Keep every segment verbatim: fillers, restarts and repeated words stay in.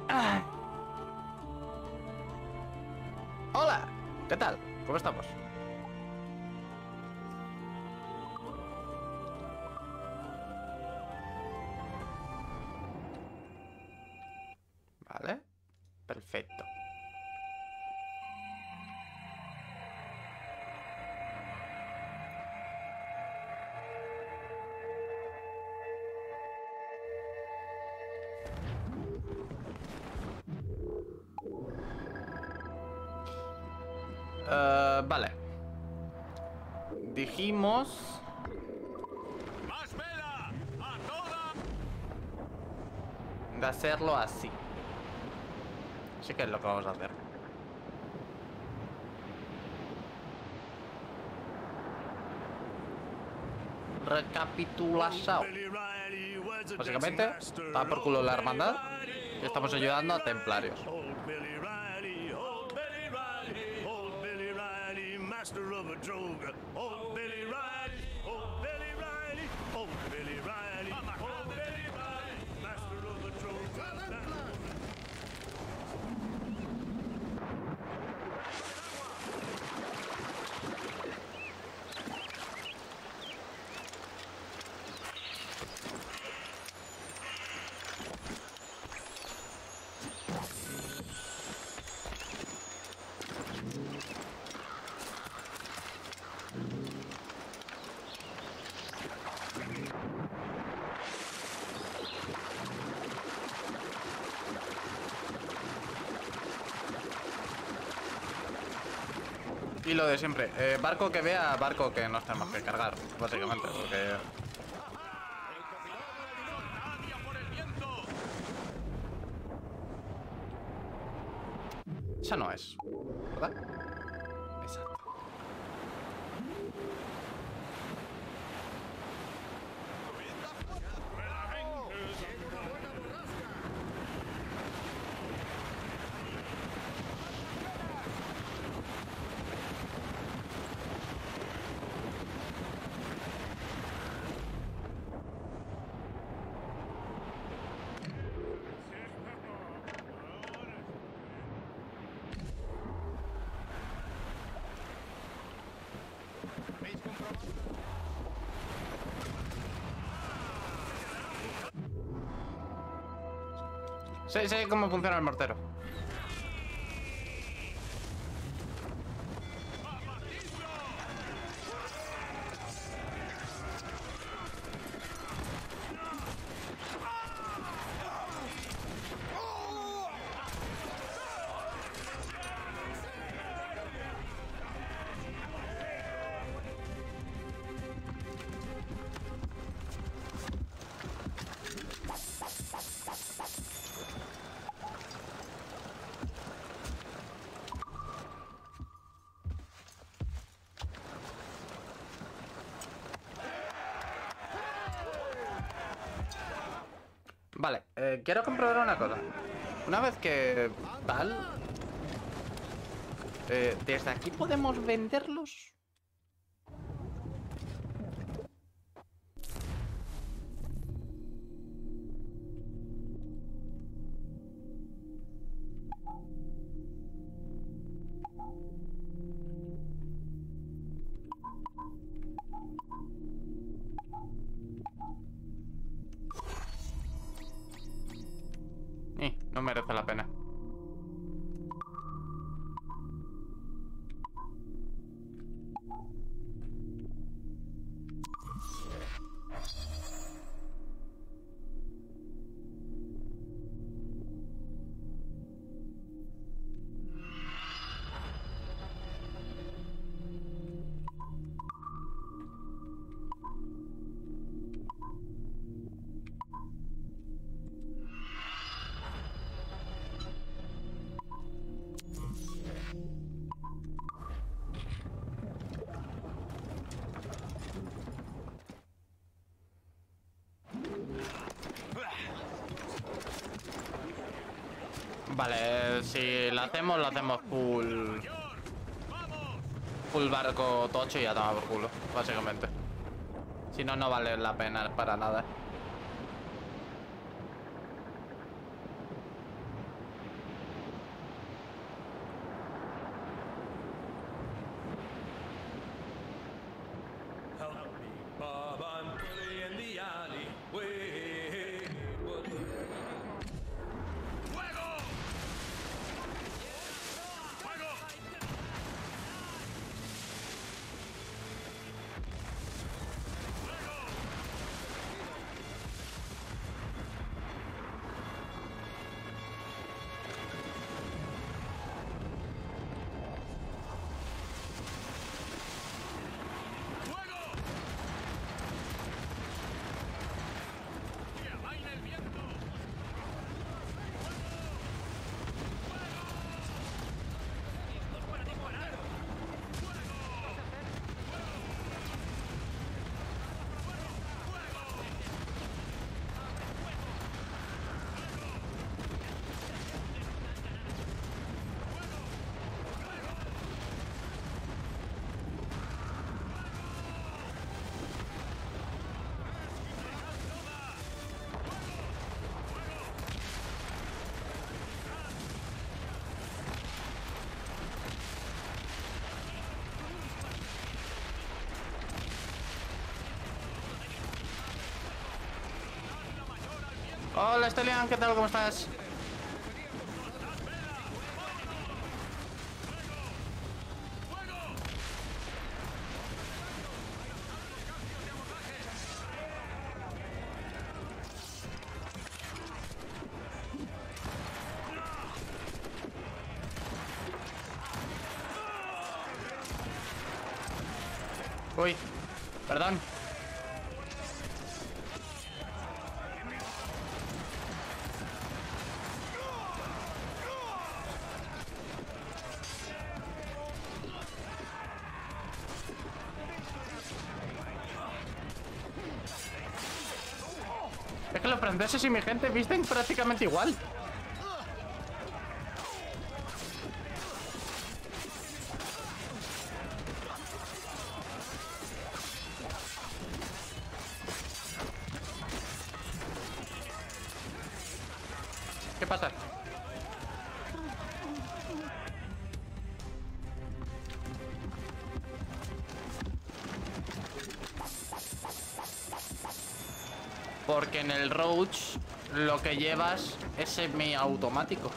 Ah. Hola, ¿qué tal? ¿Cómo estamos? Vale, perfecto. Uh, vale. Dijimos... ¡Más vela! ¡A toda! de hacerlo así. Así que es lo que vamos a hacer. Recapitulación. Básicamente, está por culo la hermandad y estamos ayudando a templarios. Y lo de siempre, eh, barco que vea, barco que nos tenemos que cargar, básicamente, porque... Esa no es, ¿verdad? Exacto. Sí, sé cómo funciona el mortero. Vale, eh, quiero comprobar una cosa. Una vez que tal... Eh, ¿desde aquí podemos venderlos? Eh, no merece la pena. Vale, si la hacemos, la hacemos full... Full barco tocho y ya toma por culo, básicamente. Si no, no vale la pena para nada. Hola, Stelian, ¿qué tal? ¿Cómo estás? Uy, perdón. Es que los franceses y mi gente visten prácticamente igual. ¿Qué pasa? Porque en el Roach lo que llevas es semiautomático.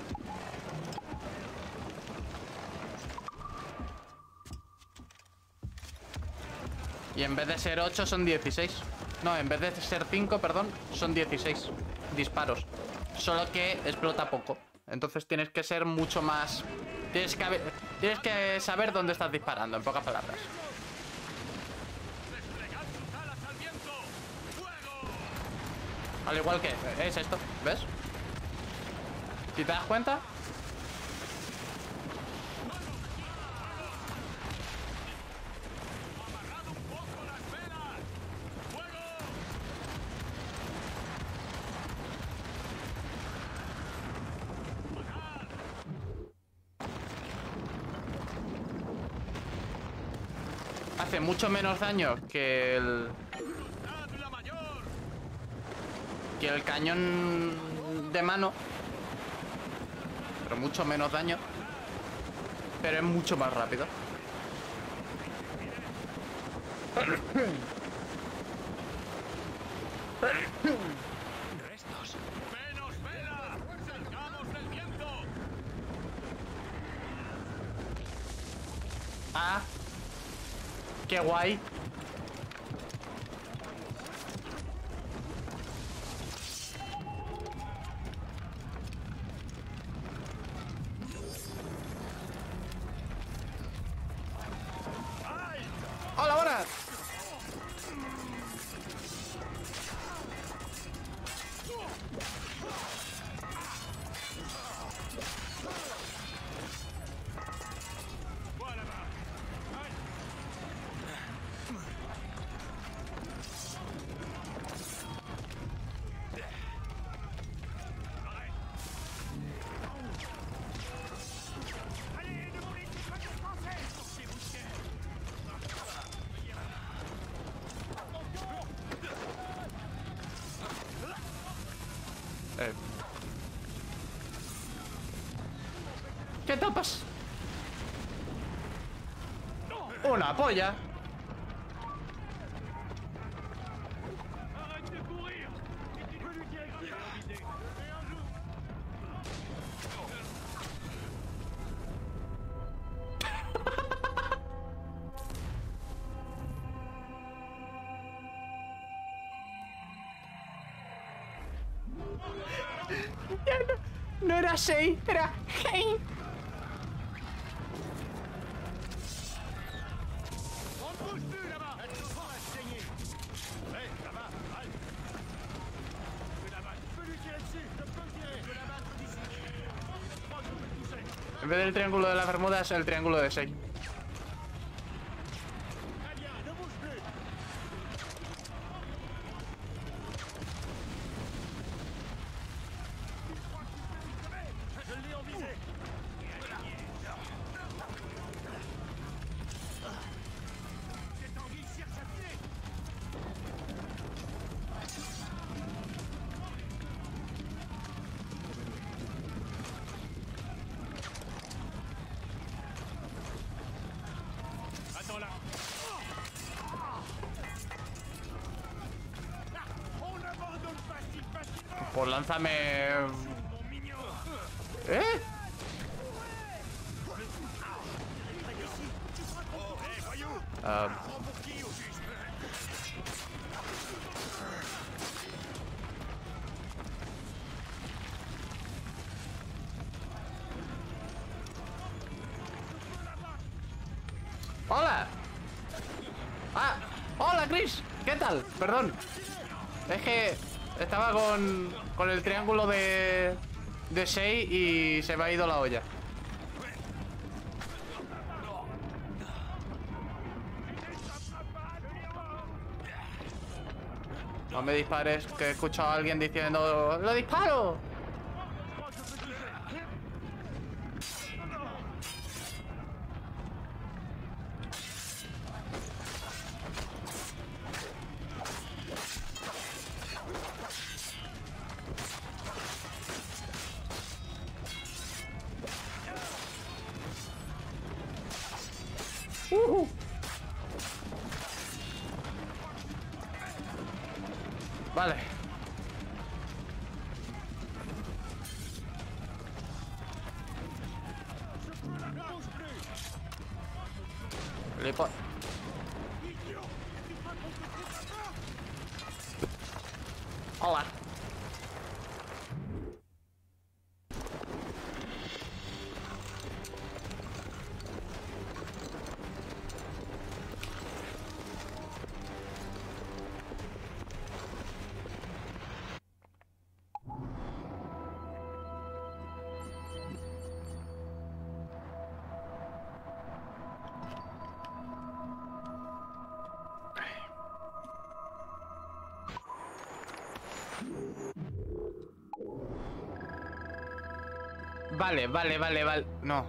Y en vez de ser ocho son dieciséis. No, en vez de ser cinco, perdón, son dieciséis disparos. Solo que explota poco. Entonces tienes que ser mucho más... Tienes que, haber... tienes que saber dónde estás disparando, en pocas palabras. Al igual que... Es esto, ¿ves? Si te das cuenta... Hace mucho menos daño que el... que el cañón de mano. Pero mucho menos daño. Pero es mucho más rápido. Restos. ¡Menos vela! ¡Salgamos del viento! Ah. Qué guay. ¡Hola, buenas! Eh. ¿Qué tapas? Una polla. Ya no, no era Shane, era Hein. En vez del triángulo de las Bermudas, el triángulo de Shane. Pues lánzame... ¿Eh? Uh... ¡Hola! ¡Ah! ¡Hola, Chris! ¿Qué tal? Perdón. Es que estaba con, con el triángulo de, de Shay y se me ha ido la olla. No me dispares, que he escuchado a alguien diciendo ¡lo disparo! Uh-huh. Vale. Lipo. Hola. Vale, vale, vale, vale. No.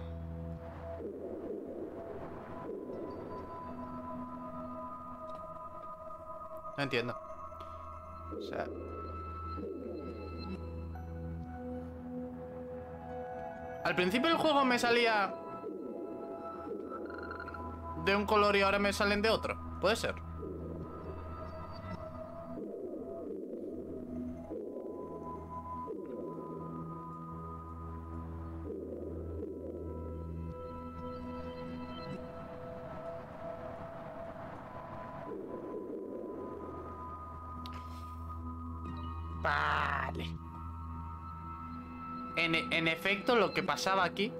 No entiendo. O sea... Al principio del juego me salía de un color y ahora me salen de otro. Puede ser. Vale. En, en efecto, lo que pasaba aquí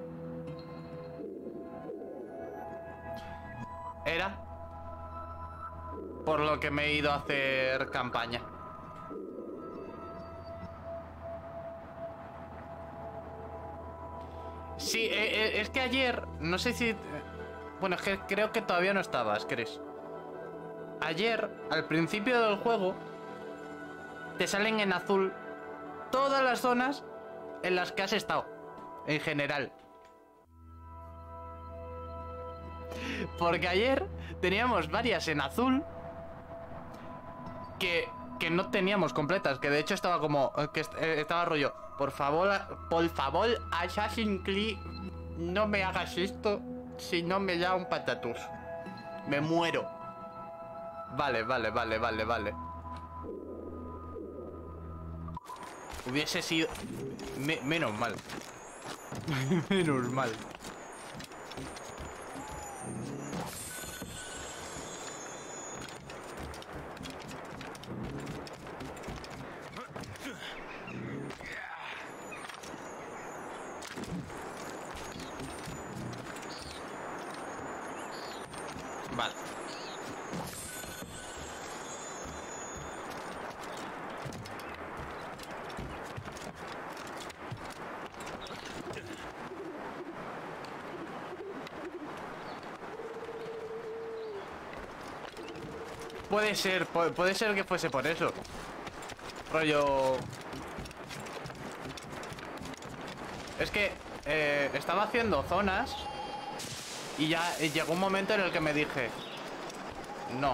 era por lo que me he ido a hacer campaña. Sí, eh, eh, es que ayer, no sé si... Bueno, es que creo que todavía no estabas, Chris. Ayer, al principio del juego, te salen en azul todas las zonas en las que has estado, en general. Porque ayer teníamos varias en azul que, que no teníamos completas, que de hecho estaba como... que estaba rollo, por favor, por favor, Assassin's Creed, no me hagas esto, si no me da un patatús. Me muero. Vale, vale, vale, vale, vale. Hubiese sido... Me... Menos mal. Menos mal. Vale. Puede ser, puede, puede ser que fuese por eso. Rollo... Es que eh, estaba haciendo zonas y ya llegó un momento en el que me dije... No.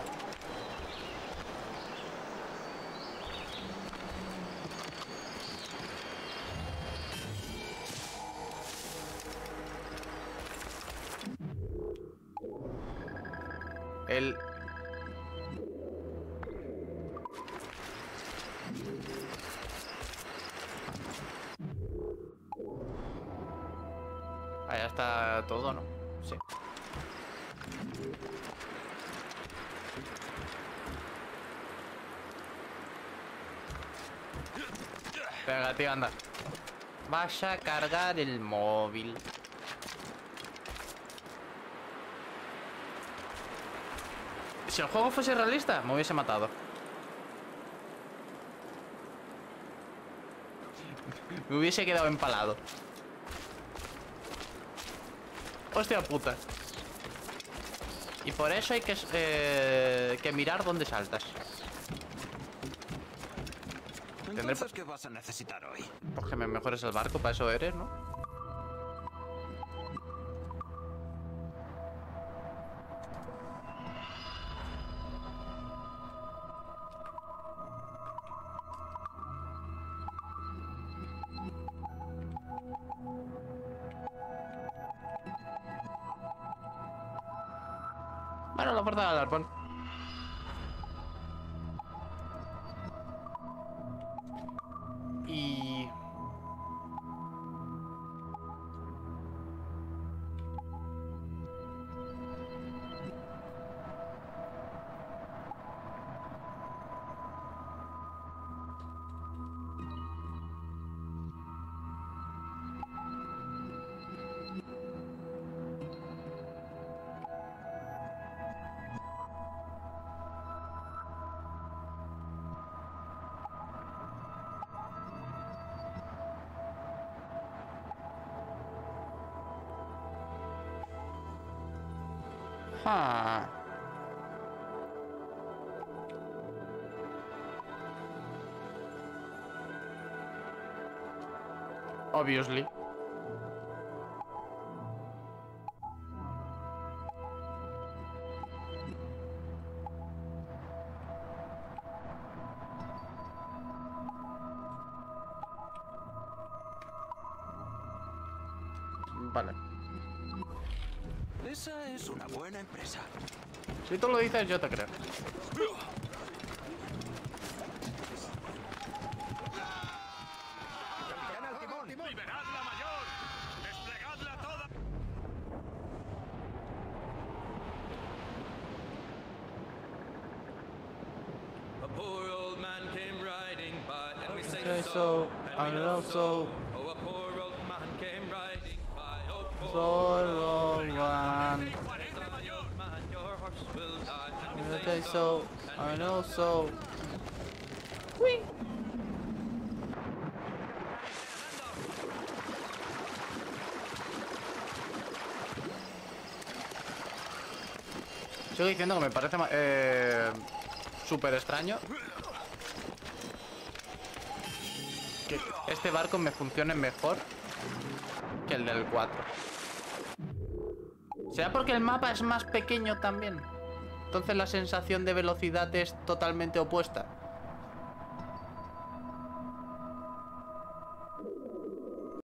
El... Allá está todo, ¿no? Sí. Venga, tío, anda. Vas a cargar el móvil. Si el juego fuese realista, me hubiese matado. Me hubiese quedado empalado. Hostia puta. Y por eso hay que, eh, que mirar dónde saltas. Tendré... Entonces, ¿qué vas a necesitar hoy? Pues que me mejores el barco, para eso eres, ¿no? Bueno, la puerta del arpón. Y... Ah. Obviously. Vale. Esa es una buena empresa. Si tú lo dices, yo te creo. ¡Liberadla, mayor! ¡Desplegadla toda! A poor old man came riding by, and we sang Okay, a so, song, I and we love loved so- Oh, a poor old man came riding by, oh, poor Solo one. old man, your horse will die. And we Okay, sang a so, song, and I we know loved so. Whee! Sigo diciendo que me parece eh, súper extraño que este barco me funcione mejor que el del cuatro. ¿Será porque el mapa es más pequeño también? Entonces la sensación de velocidad es totalmente opuesta.